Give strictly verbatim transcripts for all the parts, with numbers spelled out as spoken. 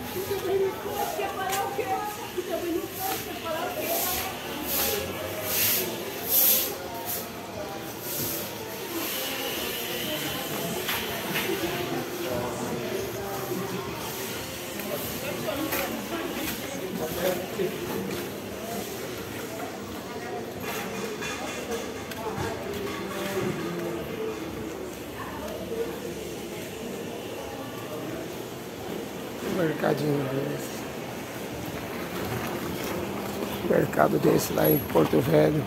Mercadinho desse. Mercado desse lá em Porto Velho.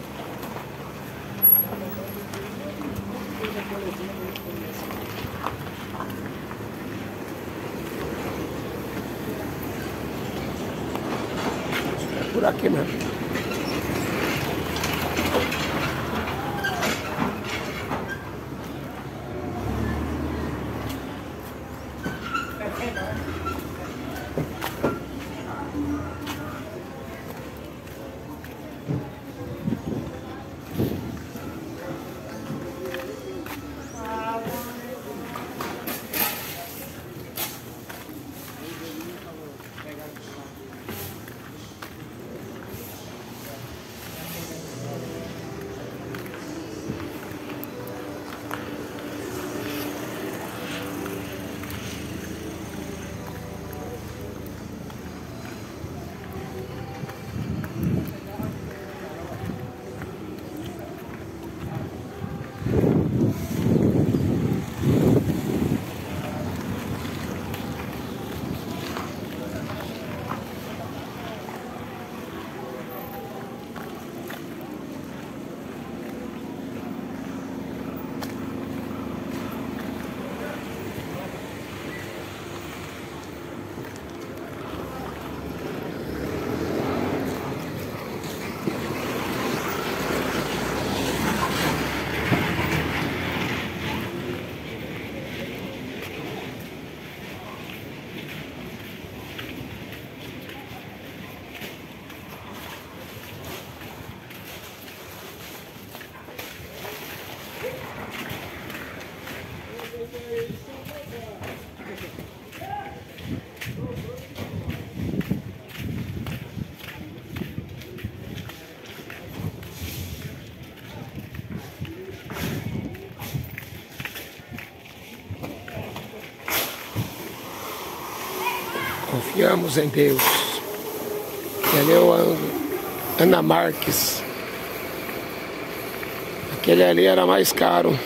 É por aqui mesmo. Confiamos em Deus. Ele é o Ana Marques. Aquele ali era mais caro.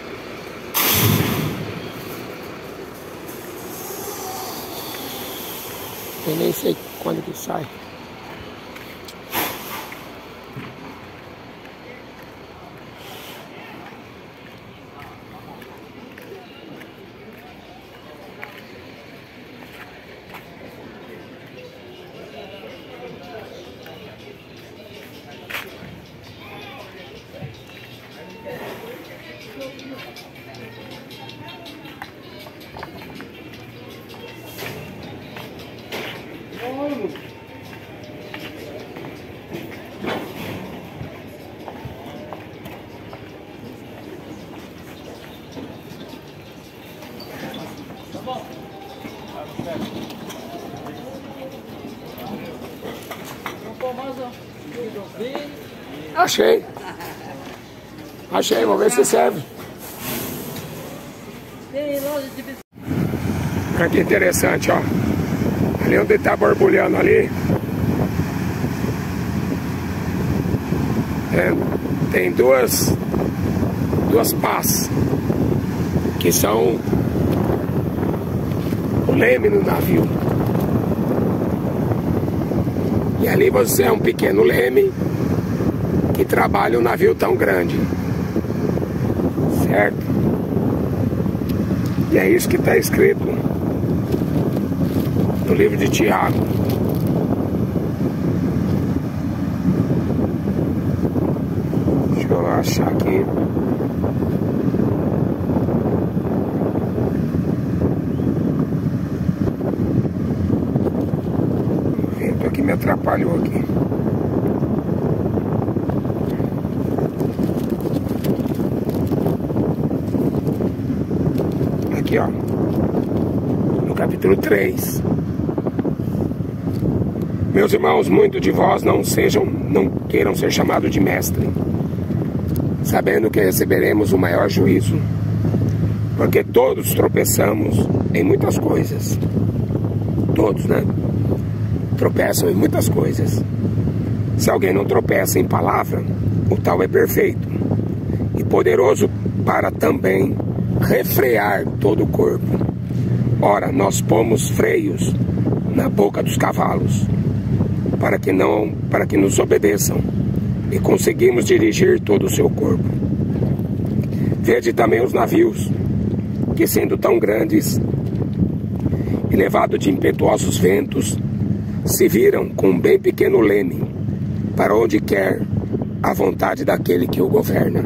Eu nem sei quando que sai. Achei. Achei, vamos ver se serve. Olha que interessante, ó. Ali onde está borbulhando ali. É, tem duas duas pás que são o leme no navio. E ali você é um pequeno leme que trabalha um navio tão grande, certo? E é isso que está escrito no livro de Tiago. Deixa eu achar aqui. O vento aqui me atrapalhou aqui. Aqui, ó, no capítulo três. Meus irmãos, muitos de vós não sejam, não queiram ser chamados de mestre, sabendo que receberemos o maior juízo, porque todos tropeçamos em muitas coisas. Todos, né? Tropeçam em muitas coisas. Se alguém não tropeça em palavra, o tal é perfeito e poderoso para também refrear todo o corpo. Ora, nós pomos freios na boca dos cavalos, para que não, para que nos obedeçam, e conseguimos dirigir todo o seu corpo. Vede também os navios, que sendo tão grandes e levados de impetuosos ventos, se viram com um bem pequeno leme, para onde quer a vontade daquele que o governa.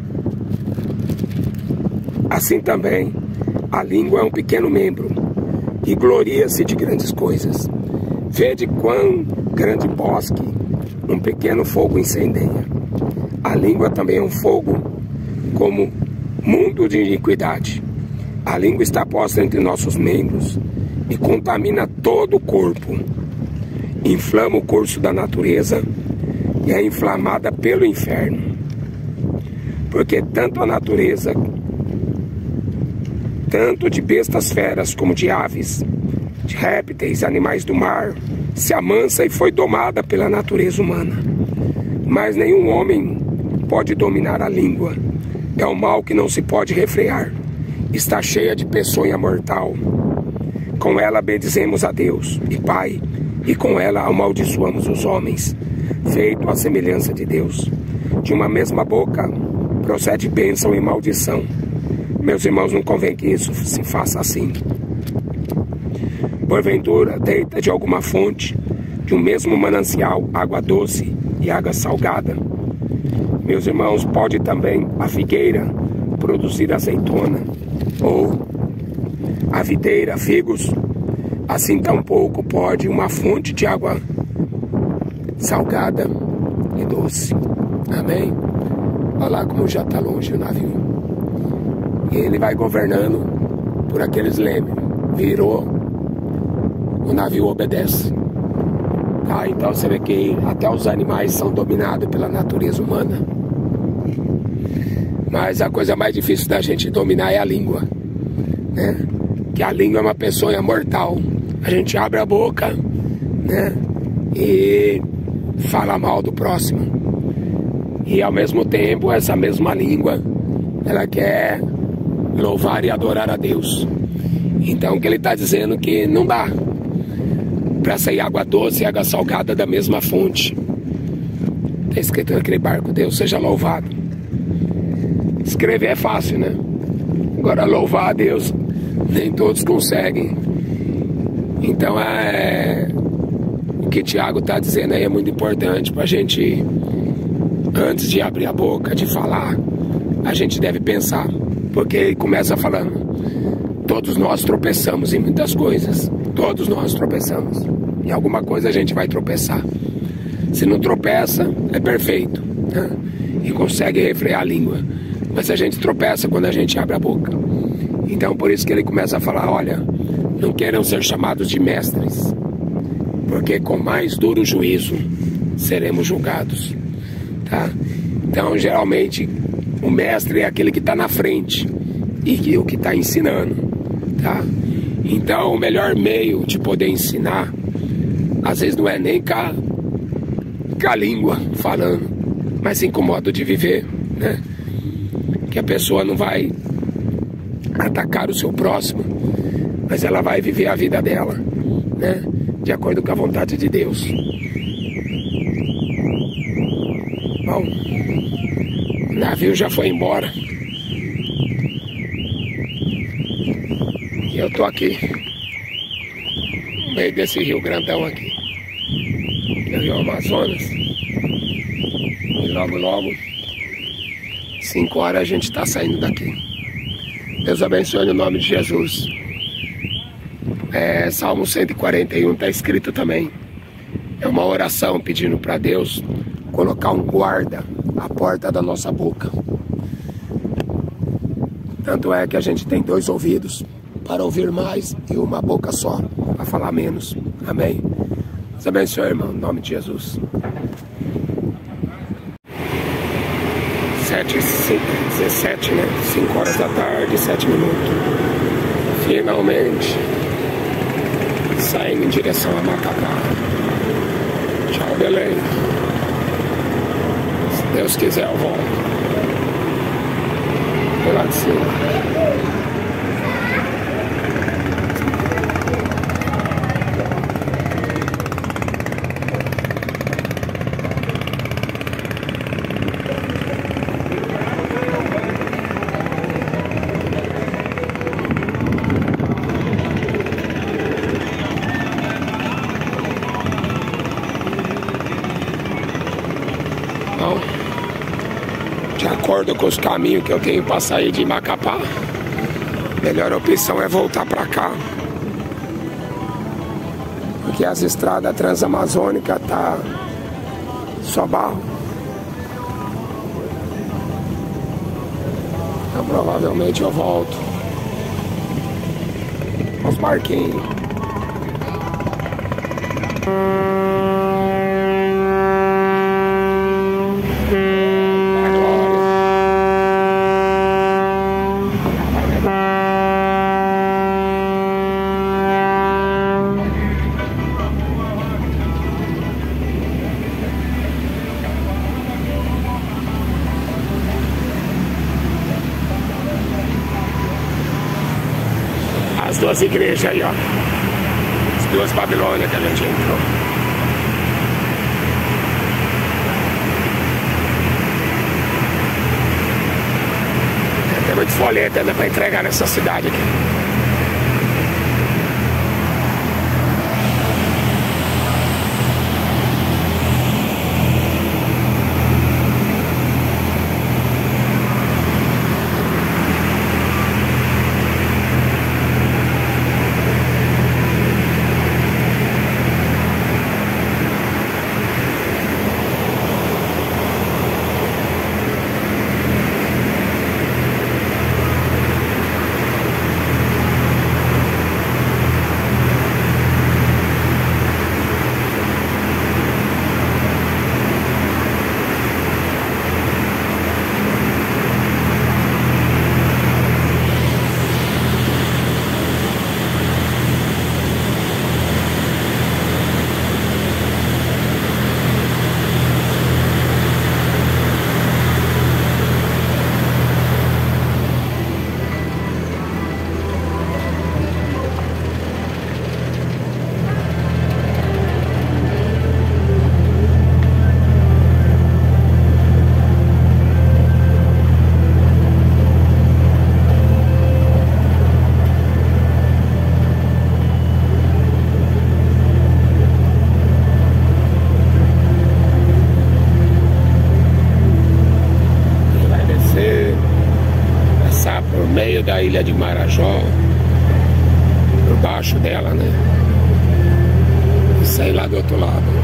Assim também, a língua é um pequeno membro, e gloria-se de grandes coisas. Vede quão grande bosque um pequeno fogo incendeia. A língua também é um fogo, como mundo de iniquidade. A língua está posta entre nossos membros e contamina todo o corpo. Inflama o curso da natureza e é inflamada pelo inferno. Porque tanto a natureza, tanto de bestas feras como de aves, de répteis, animais do mar, se amansa e foi domada pela natureza humana. Mas nenhum homem pode dominar a língua. É um mal que não se pode refrear. Está cheia de peçonha mortal. Com ela bendizemos a Deus e Pai, e com ela amaldiçoamos os homens, feito à semelhança de Deus. De uma mesma boca procede bênção e maldição. Meus irmãos, não convém que isso se faça assim. Porventura, deita de alguma fonte, de um mesmo manancial, água doce e água salgada. Meus irmãos, pode também a figueira produzir azeitona, ou a videira figos. Assim tampouco pode uma fonte de água salgada e doce. Amém? Olha lá como já está longe o navio. E ele vai governando por aqueles lemes. Virou, o navio obedece. Tá? Então você vê que até os animais são dominados pela natureza humana. Mas a coisa mais difícil da gente dominar é a língua, né? Que a língua é uma peçonha mortal. A gente abre a boca, né? E fala mal do próximo. E ao mesmo tempo, essa mesma língua, ela quer louvar e adorar a Deus. Então o que ele está dizendo que não dá para sair água doce e água salgada da mesma fonte. Está escrito naquele barco: Deus seja louvado. Escrever é fácil, né? Agora louvar a Deus nem todos conseguem. Então é o que Tiago está dizendo aí é muito importante para a gente, antes de abrir a boca, de falar, a gente deve pensar. Porque ele começa falando: todos nós tropeçamos em muitas coisas. Todos nós tropeçamos. Em alguma coisa a gente vai tropeçar. Se não tropeça, é perfeito, né? E consegue refrear a língua. Mas a gente tropeça quando a gente abre a boca. Então por isso que ele começa a falar: olha, não queiram ser chamados de mestres, porque com mais duro juízo seremos julgados, tá? Então geralmente o mestre é aquele que está na frente e que, o que está ensinando, tá? Então o melhor meio de poder ensinar, às vezes não é nem com a, com a língua falando, mas sim com o modo de viver, né? Que a pessoa não vai atacar o seu próximo, mas ela vai viver a vida dela, né? De acordo com a vontade de Deus. Bom, o navio já foi embora. E eu tô aqui, no meio desse rio grandão aqui, que é o Rio Amazonas. E logo, logo, cinco horas a gente tá saindo daqui. Deus abençoe no nome de Jesus. É, Salmo cento e quarenta e um está escrito também. É uma oração pedindo para Deus colocar um guarda à porta da nossa boca. Tanto é que a gente tem dois ouvidos para ouvir mais e uma boca só para falar menos. Amém? Deus abençoe, irmão, em nome de Jesus. sete e dezessete, né? cinco horas da tarde, sete minutos. Finalmente saindo em direção a Macapá. Tchau, Belém. Se Deus quiser, eu volto. Pela de cima. De acordo com os caminhos que eu tenho para sair de Macapá, a melhor opção é voltar para cá, porque as estradas transamazônicas tá só barro. Então provavelmente eu volto aos Marquinhos. As duas igrejas aí, ó. As duas Babilônias que a gente entrou. Tem muito folheto ainda pra entregar nessa cidade aqui. Meio da ilha de Marajó, por baixo dela, né? E sair lá do outro lado.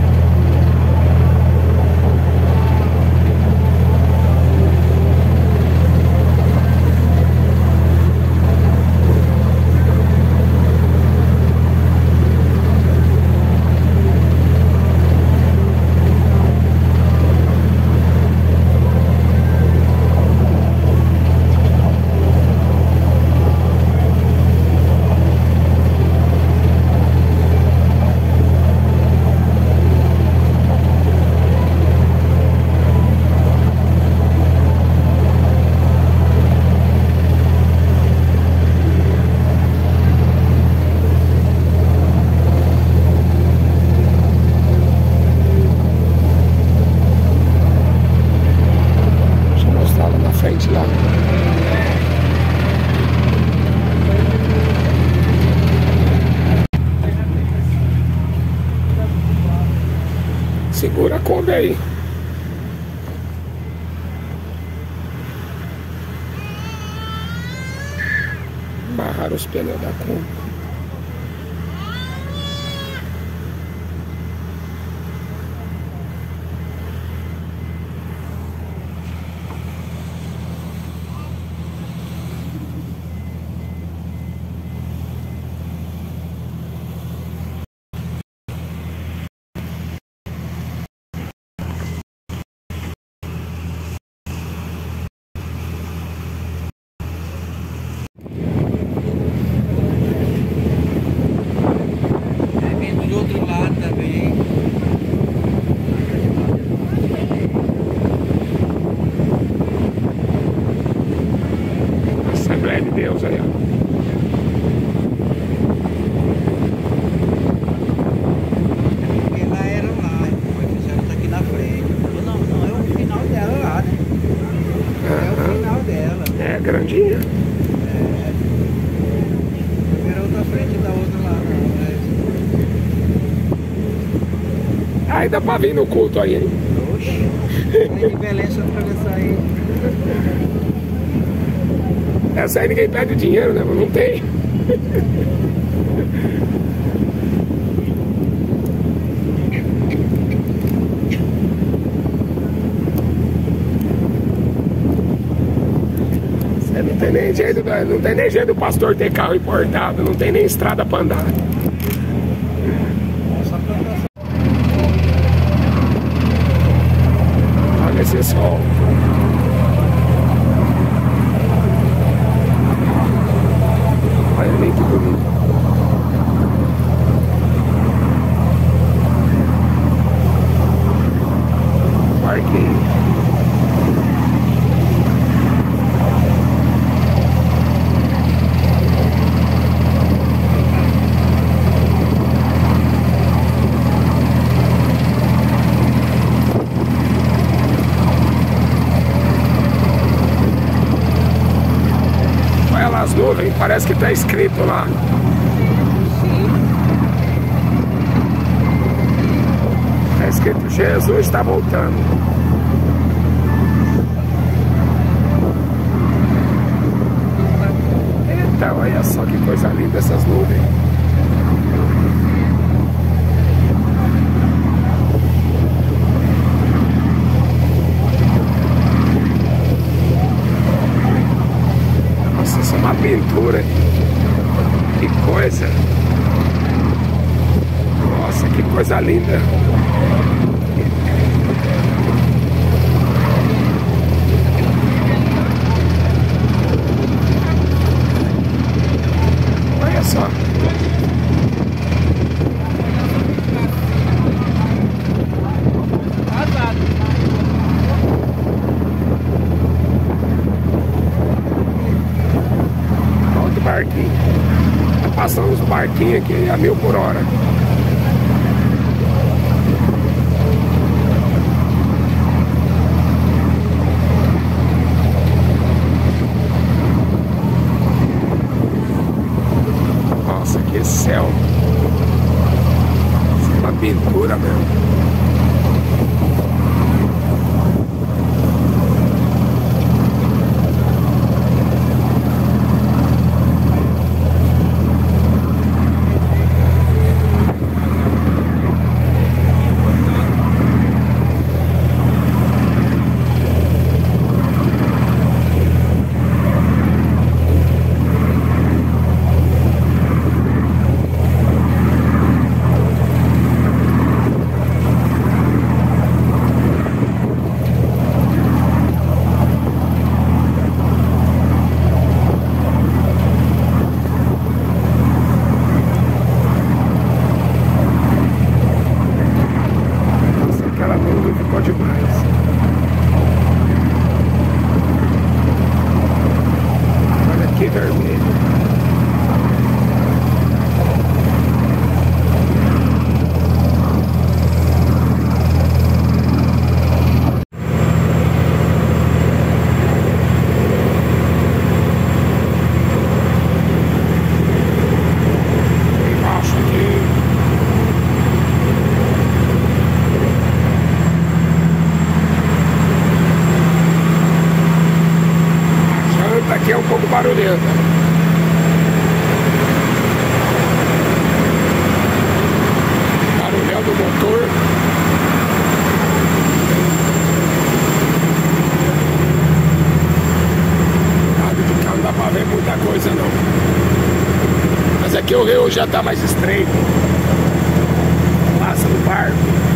Lá. Segura a Kombi aí. Barrar os pneus da Kombi. Aí dá pra vir no culto aí, hein? Oxi. Aí de Belém só atravessar aí. Essa aí ninguém pede dinheiro, né? Mas não tem. Você não tem nem jeito, não tem nem jeito do pastor ter carro importado, não tem nem estrada pra andar. Olha esse sol. Olha nem que bonito. Parquinho. Olha lá as nuvens, parece que tá escrito lá. Tá escrito Jesus está voltando. Então, olha só que coisa linda essas nuvens. Nossa, isso é uma pintura. Que coisa. Nossa, que coisa linda. Olha só. Olha que barquinho. Tá passando os barquinhos aqui a mil por hora. Nossa, que céu. Isso é uma pintura mesmo. Ficou demais. Olha que vermelho. Embaixo aqui. Aqui é um pouco barulhenta. Barulhão do motor. Lado de cá não dá pra ver muita coisa não. Mas aqui o rio já tá mais estreito. Passa no barco.